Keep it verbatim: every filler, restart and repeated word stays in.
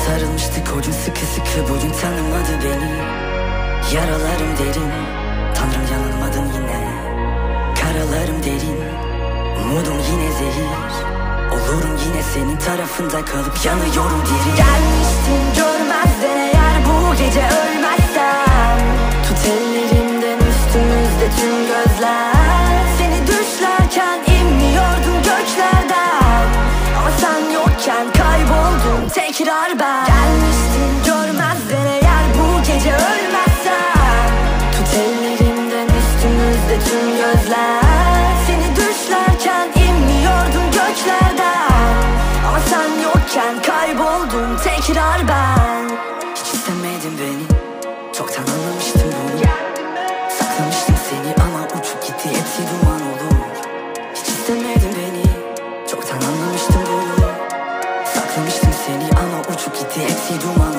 Sarılmıştık o gün sıkı sıkı, bugün tanımadı beni. Yaralarım derin, Tanrım yanılmadın yine. Karalarım derin, umudum yine zehir. Olurum yine senin tarafında kalıp yanıyorum diri. Gelmiştin görmezden eğer bu gece ölmezsem. Tut ellerimden üstümüzde tüm gözler. Seni düşlerken inmiyordum göklerden. Ama sen yokken kayboldum tekrar ben. Gelmiştin görmezden eğer bu gece ölmezsem. Tut ellerimden üstümüzde tüm gözler. Seni düşlerken inmiyordum göklerden. Ama sen yokken kayboldum tekrar ben. Hiç istemedin beni, çoktan anlamıştım bunu. Saklamıştım seni ama uçup gitti, hepsi duman olur. Hiç istemedin beni, çoktan anlamıştım bunu. Saklamıştım seni ama uçup gitti, hepsi duman olur.